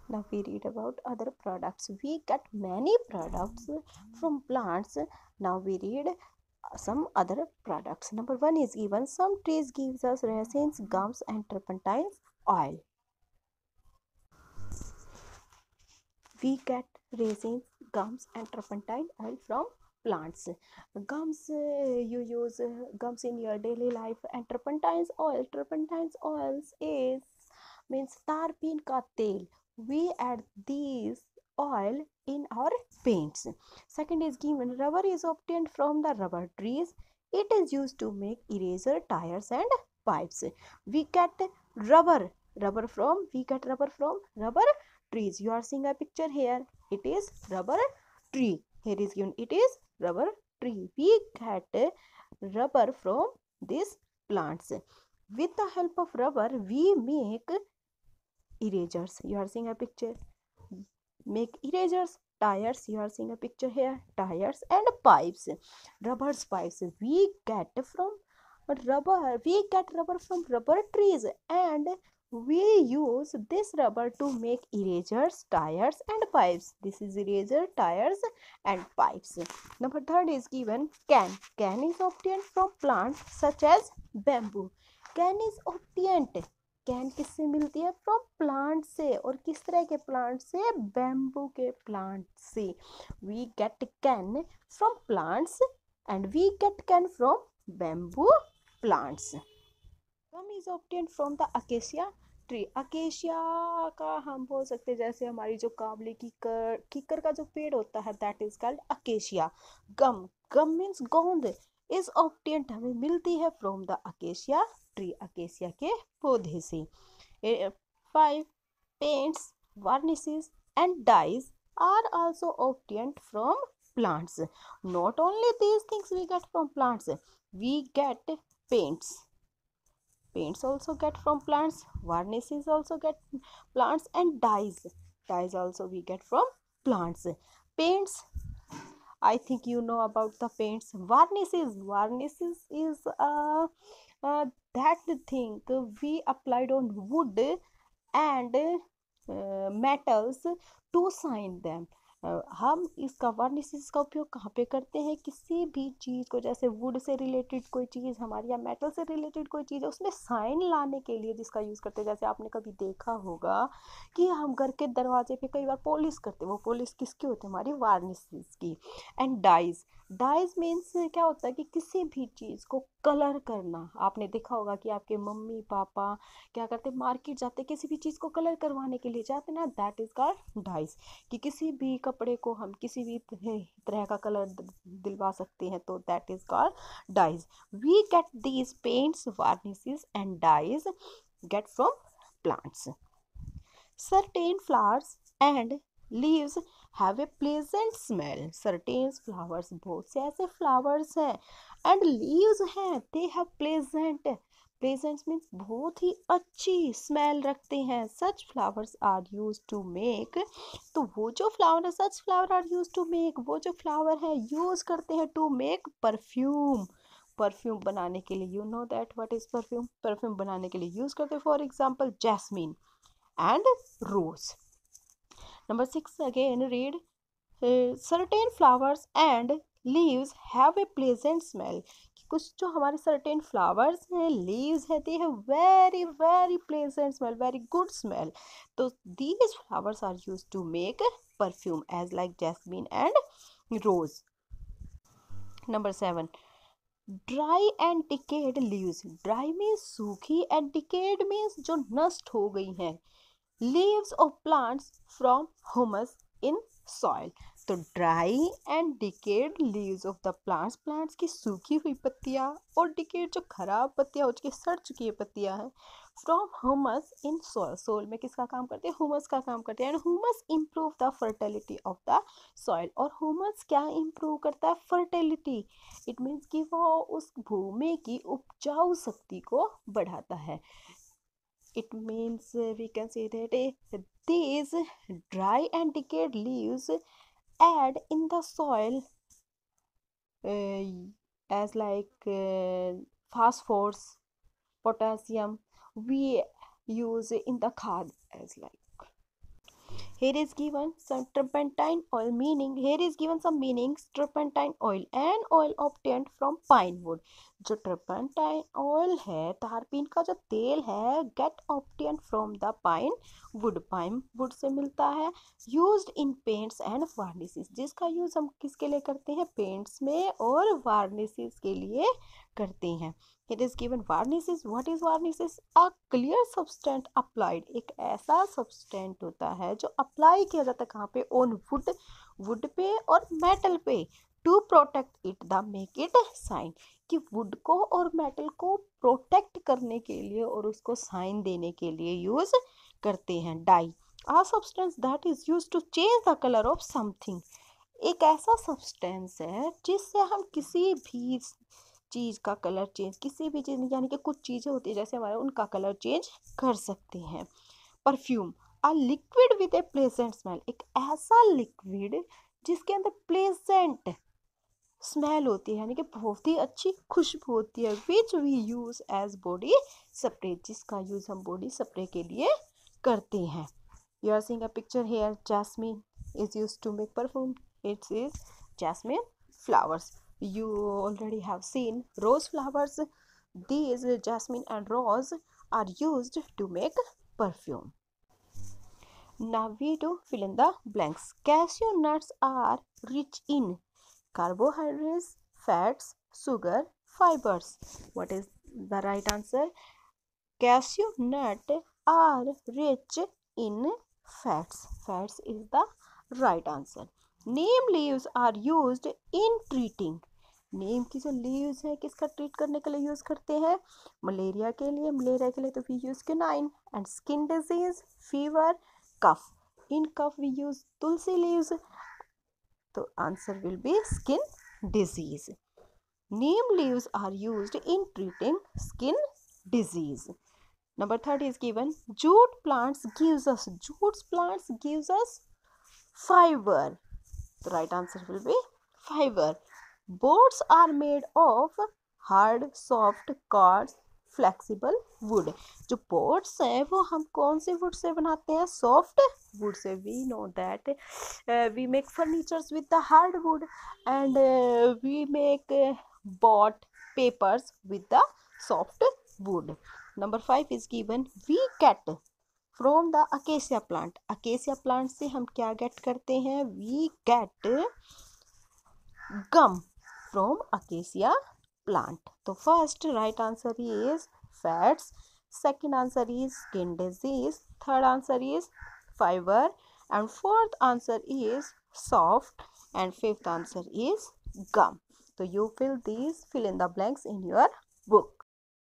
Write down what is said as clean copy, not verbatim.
Now we read about other products. We get many products from plants. Now we read some other products. Number one is given, some trees gives us resins, gums and turpentine oil. We get resins, gums and turpentine oil from plants. Gums, you use gums in your daily life, and turpentine oils is means tarpin ka tel. We add these oil in our paints. Second is given, rubber is obtained from the rubber trees. It is used to make eraser, tires and pipes. We get rubber from rubber trees. You are seeing a picture here. It is rubber tree. Here is given, it is rubber tree. We get rubber from these plants. With the help of rubber, we make erasers. You are seeing a picture. Make erasers. Tires, you are seeing a picture here. Tires and pipes. Rubber's pipes. We get rubber from rubber trees, and we use this rubber to make erasers, tires and pipes. This is eraser, tires and pipes. Number third is given, can. Can is obtained from plants such as bamboo. Can is obtained, cane किससे मिलती है? From plant से. और किस तरह के plant से? Bamboo के प्लांट से. We get cane from plants and we get cane from bamboo plants. Gum is obtained from the acacia tree. Acacia का हम बोल सकते हैं जैसे हमारी जो काबली कीकर का जो पेड़ होता है, that is called acacia. Gum means गोंद इज ऑब्टेन्ड, हमें मिलती है from the acacia tree, acacia के पौधे से. 5 paints, varnishes and dyes are also obtained from plants. Not only these things we get from plants, we get paints also get from plants, varnishes also get plants and dyes also we get from plants. Paints, I think you know about the paints. Varnishes is that thing we applied on wood and metals to shine them. हम इसका varnishes का उपयोग कहाँ पे करते हैं? किसी भी चीज़ को, जैसे वुड से रिलेटेड कोई चीज़ हमारी या मेटल से रिलेटेड कोई चीज़ है, उसमें साइन लाने के लिए जिसका यूज़ करते हैं. जैसे आपने कभी देखा होगा कि हम घर के दरवाजे पे कई बार पॉलिश करते हैं. वो पॉलिश किसकी होती है? हमारी वार्निशेस की. एंड डाइज मीन्स क्या होता है कि किसी भी चीज़ को कलर करना. आपने देखा होगा कि आपके मम्मी पापा क्या करते, मार्केट जाते, किसी भी चीज़ को कलर करवाने के लिए जाते ना, दैट इज कॉल्ड डाइज. कि किसी भी कपड़े को हम किसी भी तरह का कलर दिलवा सकते हैं, तो that is called dyes. We get these paints, varnishes and dyes get from plants. Certain flowers and leaves have a pleasant smell. Certain flowers, बहुत से ऐसे flowers हैं and leaves हैं, they have pleasant means बहुत ही अच्छी smell रखते हैं. Such flowers are used to make, तो वो जो flower है, such flower are used to make, वो जो flower है use करते हैं to make परफ्यूम बनाने के लिए. You know that what is perfume बनाने के लिए यूज करते हैं. For example jasmine and rose. Number 6 again read, certain flowers and leaves have a pleasant smell. कुछ जो हमारे certain flowers हैं, leaves हैं, they have very very pleasant smell, very good smell. तो these flowers are used to make perfume as like jasmine and rose. Number 7, dry and decayed leaves. Dry means सूखी and decayed means जो नष्ट हो गई हैं. Leaves of plants from humus in soil. तो dry and decayed leaves of the plants की सूखी हुई पत्तियां, और डिकेड जो खराब पत्तियां हो चुकी, सड़ चुकी है पत्तियां हैं, from humus in soil. Soil में किसका काम करते हैं? ह्यूमस का काम करते हैं. And humus improve the fertility of the soil. और ह्यूमस क्या इम्प्रूव करता है? फर्टिलिटी. इट मीन्स कि वो उस भूमि की उपजाऊ शक्ति को बढ़ाता है. It means we can say that these dry and decayed leaves add in the soil as like phosphorus, potassium we use in the khad as like. Here is given some turpentine oil, meaning here is given some meanings. Turpentine oil, an oil obtained from pine wood. जो turpentine oil है, तारपीन का जो तेल है, get obtained from the pine wood, pine wood से मिलता है. Used in paints and varnishes, जिसका यूज हम किसके लिए करते हैं? पेंट्स में और वार्निशेस के लिए करते हैं. It is given varnishes. What is varnishes? A clear substance applied. एक ऐसा substance होता है जो अप्लाई किया जाता है कहाँ पे? On wood, wood पे और metal पे. To protect it, the make it shine. कि wood को और metal को protect करने के लिए और उसको shine देने के लिए use करते हैं. Dye, a substance that is used to change the color of something. एक ऐसा सब्सटेंस है जिससे हम किसी भी चीज़ का कलर चेंज, किसी भी चीज़ यानी कि कुछ चीज़ें होती है जैसे हमारा, उनका कलर चेंज कर सकते हैं. Perfume, a liquid with a pleasant smell. एक ऐसा लिक्विड जिसके अंदर प्लेजेंट स्मेल होती है यानी कि बहुत ही अच्छी खुशबू होती है. Which we use as body spray, जिसका यूज हम बॉडी स्प्रे के लिए करते हैं. You are seeing a picture here. Jasmine is used to make perfume. It is jasmine flowers. You already have seen rose flowers. These jasmine and rose are used to make perfume. Now we do fill in the blanks. Cashew nuts are rich in carbohydrates, fats, sugar, fibers. What is the right answer? Cashew nut are rich in fats. Fats is the right answer. Neem leaves are used in treating. Neem की जो leaves है किसका treat करने के लिए use करते हैं? Malaria के लिए. मलेरिया के लिए तो we use quinine. And skin disease, fever, cough. In cough we use tulsi leaves. तो answer will be skin disease. Neem leaves are used in treating skin disease. Number 30 is given. Jute plants gives us fiber. The right answer will be fiber. Boats are made of hard, soft, coarse, flexible wood. जो boats हैं वो हम कौन से wood से बनाते हैं? Soft wood से. We know that we make furnitures with the hard wood and we make boat papers with the soft wood. Number 5 is given. We get from the acacia plant. acacia plant से हम क्या get करते हैं? We get gum from acacia plant. So first right answer is fats, second answer is skin disease, third answer is fiber, and fourth answer is soft, and fifth answer is gum. So you fill in the blanks in your book.